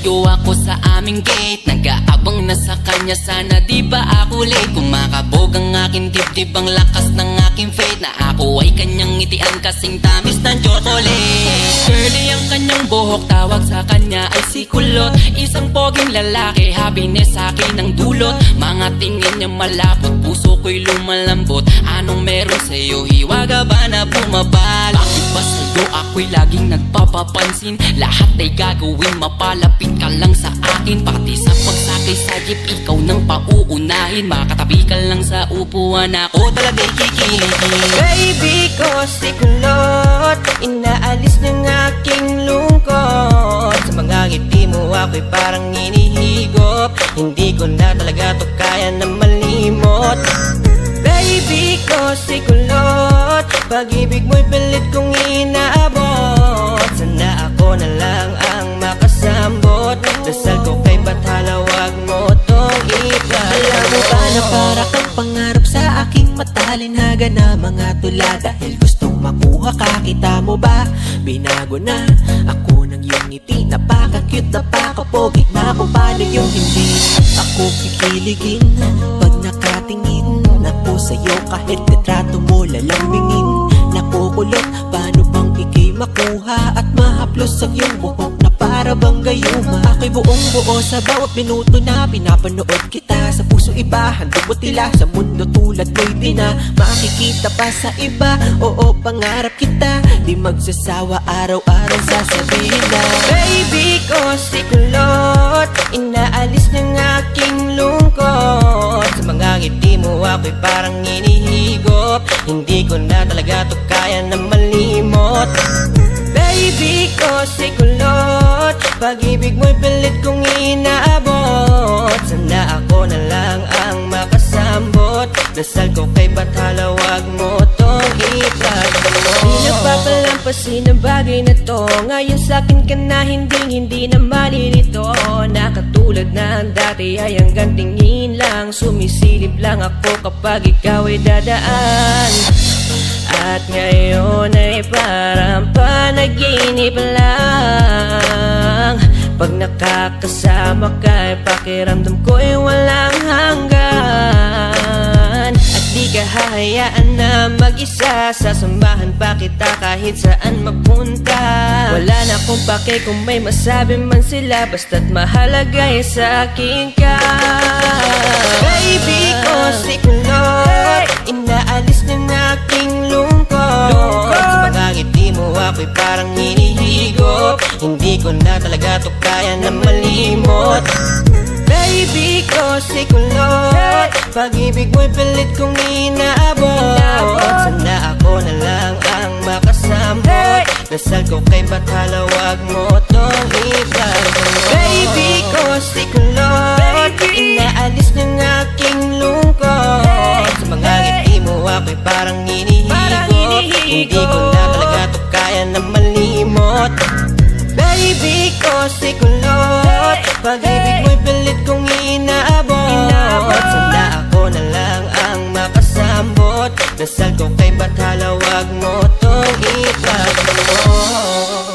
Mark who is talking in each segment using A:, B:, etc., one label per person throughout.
A: nakatayo ako sa aming gate, nag-aabang na sa kanya, sana di ba ako late. Kumakabog ang aking dibdib, ang lakas ng aking faith, na ako ay kanyang ngitian kasing tamis ng chocolate. Curly ang kanyang buhok, tawag sa kanya ay si Kulot. Isang poging lalaki, happiness sa akin ang dulot. Mga tingin niya malapot, puso ko'y lumalambot. Anong meron sa'yo, hiwaga ba na bumabal? Bakit ba sa'yo ako'y laging nagpapapansin? Lahat ay gagawin, mapalapit ka lang sa akin. Pati sa pagsakay sa jeep, ikaw nang pauunahin. Makatabi ka lang sa upuan, ako talaga'y kikiligin.
B: Baby ko si Kulot, inaalis ng aking lungkot. Sa mga ngiti mo ako'y parang inihigop. Hindi ko na talaga to kaya na malimot. Baby ko si Kulot, pag-ibig mo'y pilit kong inaabot. Sana ako na lang ang makasambot. Dasal ko kay Bathala, wag mo tong iba.
C: Alam mo ba na para kang pangarap sa aking matalinhaga na mga tula? Dahil gustong makuha ka, kita mo ba? Binago na ako ng iyong ngiti. Napaka-cute, napaka-pogi na kung paano yung hindi ako kikiligin pag nakatingin ako sa'yo. Kahit litrato mo lalambingin, nakukulot. Paano bang ikay makuha at mahaplos ang iyong buhok na para bang gayuma? Ako'y buong buo sa bawat minuto na pinapanood kita. Sa puso iba, handog mo tila. Sa mundo tulad mo'y di na makikita pa sa iba. Oo, pangarap kita, di magsasawa, araw-araw sasabihin na
B: baby ko si Kulot, inaalis ng aking lungkot. Sa mga ngiti mo ako'y parang inihigop. Hindi ko na talaga to kaya na malimot. Baby ko si Kulot, pag-ibig mo'y pilit kong inaabot. Sana ako na lang ang makasambot. Dasal ko kay Bathala, wag mo tong ipagdamot. Di nagpapalampasin ang bagay na to. Ngayon sa'kin ka na hindi na malilito. Na katulad na ang dati ay hanggang tingin lang. Sumisilip lang ako kapag ikaw ay dadaan. At ngayon ay parang panaginip lang. Pag nakakasama ka, pakiramdam ko ay walang hanggan. At di ka hahayaan na mag-isa, sasamahan pa kita kahit saan mapunta. Wala na akong pake kung may masabi man sila, basta't mahalaga ay sa akin ka. Baby ko si Kulot, inaalis ng aking lungkot. Sa mga ngiti mo ako'y parang inihigop. Hindi ko na talaga to kaya na malimot. Baby ko si Kulot, pag-ibig mo'y pilit kong inaabot. Sana ako na lang ang makasambot. Dasal ko kay Bathala, wag mo tong ipagdamot. Baby ko si Kulot, inaalis ng aking lungkot. Sa mga ngiti mo ako'y parang inihigop. Hindi ko na talaga to kaya na malimot. Baby ko si Kulot, pag-ibig mo'y pilit kong inaabot. Sana ako na lang ang makasambot. Dasal ko kay Bathala, wag mo tong ipagdamot.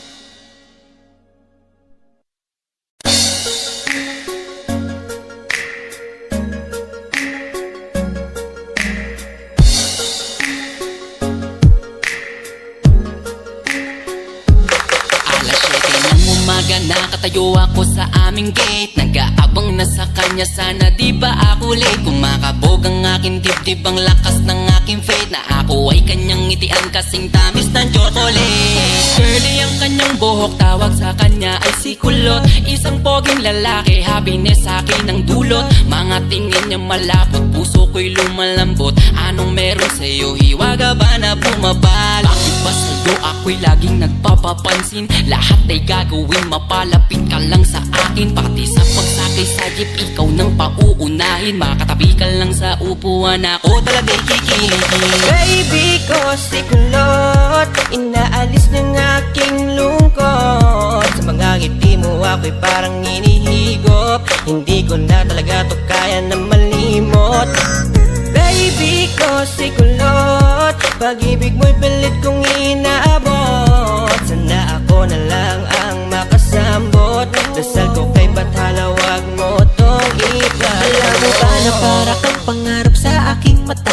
A: Nakatayo ako sa aming gate, nag-aabang na sa kanya, sana di ba ako late. Kumakabog ang aking dibdib, ang lakas ng aking faith, na ako ay kanyang ngitian kasing tamis ng chocolate. Curly ang kanyang buhok, tawag sa kanya ay si Kulot. Isang poging lalaki, happiness sa akin ang dulot. Mga tingin niya malapot, puso ko'y lumalambot. Anong meron sa'yo, hiwaga ba na bumabal? Bakit ba sa'yo ako'y laging nagpapapansin? Lahat ay gagawin, mapalapit ka lang sa akin. Pati sa pagsakay sa jeep, ikaw nang pauunahin. Makatabi ka lang sa upuan, ako talaga'y kikiligin.
B: Baby ko si Kulot, inaalis ng aking lungkot. Sa mga ngiti mo ako'y parang inihigop. Hindi ko na talaga to kaya na malimot. Baby ko si Kulot, pag-ibig mo'y pilit kong inaabot. Sana ako na lang ang makasambot.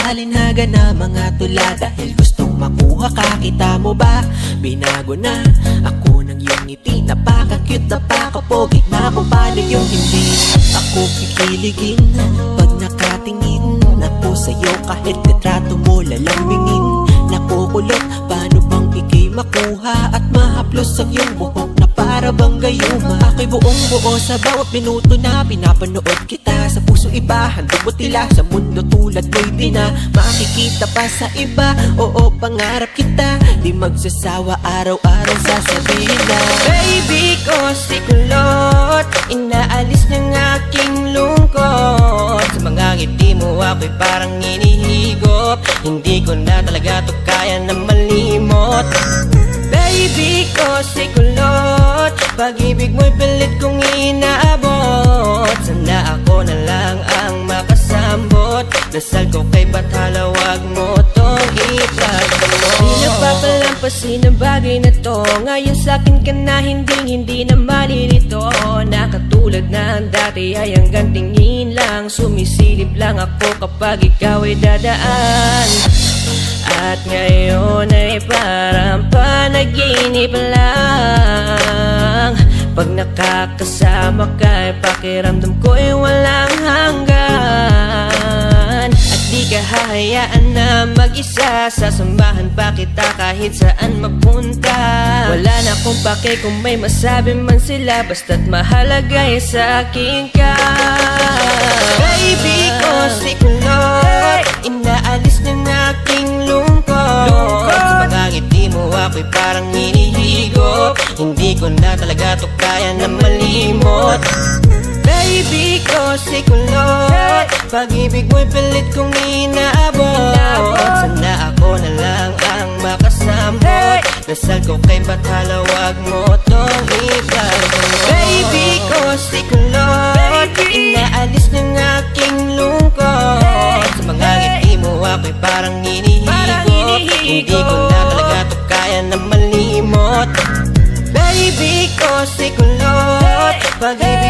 C: matalinhaga na mga tula. Dahil gustong makuha ka, kita mo ba? Binago na ako ng iyong ngiti. Napaka-cute, napaka-pogi na kung paano yung hindi ako kikiligin pag nakatingin ako sa'yo. Kahit litrato mo lalambingin, nakukulot. Paano bang ikay makuha at mahaplos ang iyong buhok na para bang gayuma? Ako'y buong buo sa bawat minuto na pinapanood kita. Sa puso iba, handog mo tila. Sa mundo tulad mo'y di na makikita pa sa iba. Oo, pangarap kita, di magsasawa araw-araw sasabihin na
B: Baby ko si kulot, inaalis ng aking lungkot. Sa mga ngiti mo ako'y parang inihigop. Hindi ko na talaga to kaya na malimot. Baby ko si kulot, pag-ibig mo'y pilit kong inaabot. Sana ako na lang ang makasambot. Dasal ko kay Bathala, wag mo tong ipagdamo. Di nagpapalampasin ang bagay na to. Ngayon sa'kin ka na hindi na malinito. Na katulad na ang dati ay hanggang tingin lang. Sumisilip lang ako kapag ikaw ay dadaan. At ngayon ay parang panaginip lang. Pag nakakasama ka, pakiramdam ko'y walang hanggan. At di ka hahayaan na mag-isa, sasamahan pa kita kahit saan mapunta. Wala na akong pake kung may masabi man sila, basta't mahalaga ay sa akin ka. Baby ko si kulot, inaalis ng aking lungkot. Sa pagkakiti mo ako'y parang hinihigop. Hindi ko na talaga to kaya na malimot. Baby ko si kulot, pag-ibig mo'y pilit kong inaabot. Sana ako na lang ang makasambot. Dasal ko kay Bathala, wag mo tong ipagdamo. Baby ko si kulot, inaalis ng aking lungkot. Sa mga ngiti mo ako'y parang hinihigop. Hindi ko na talaga to kaya na malimot. Baby ko si kulot, pag-ibig